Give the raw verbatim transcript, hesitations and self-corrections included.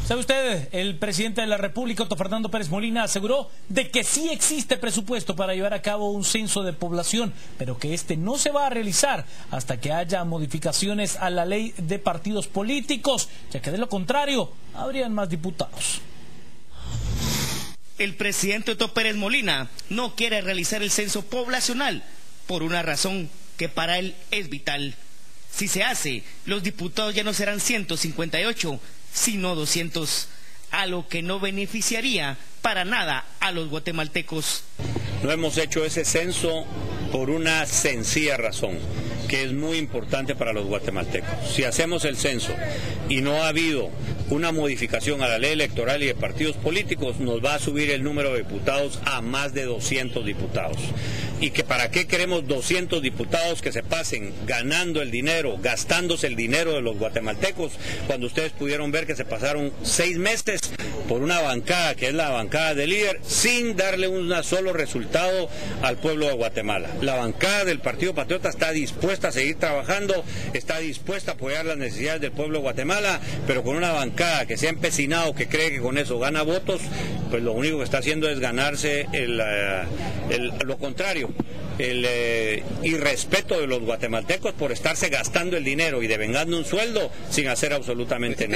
¿Sabe usted? El presidente de la República, Otto Fernando Pérez Molina, aseguró de que sí existe presupuesto para llevar a cabo un censo de población, pero que este no se va a realizar hasta que haya modificaciones a la ley de partidos políticos, ya que de lo contrario habrían más diputados. El presidente Otto Pérez Molina no quiere realizar el censo poblacional por una razón que para él es vital. Si se hace, los diputados ya no serán ciento cincuenta y ocho, sino doscientos, a lo que no beneficiaría para nada a los guatemaltecos. No hemos hecho ese censo por una sencilla razón, que es muy importante para los guatemaltecos. Si hacemos el censo y no ha habido una modificación a la ley electoral y de partidos políticos, nos va a subir el número de diputados a más de doscientos diputados. ¿Y que para qué queremos doscientos diputados que se pasen ganando el dinero, gastándose el dinero de los guatemaltecos, cuando ustedes pudieron ver que se pasaron seis meses por una bancada, que es la bancada del líder, sin darle un solo resultado al pueblo de Guatemala? La bancada del Partido Patriota está dispuesta a seguir trabajando, está dispuesta a apoyar las necesidades del pueblo de Guatemala, pero con una bancada que se ha empecinado, que cree que con eso gana votos, pues lo único que está haciendo es ganarse el, el, lo contrario, el eh, irrespeto de los guatemaltecos por estarse gastando el dinero y devengando un sueldo sin hacer absolutamente nada.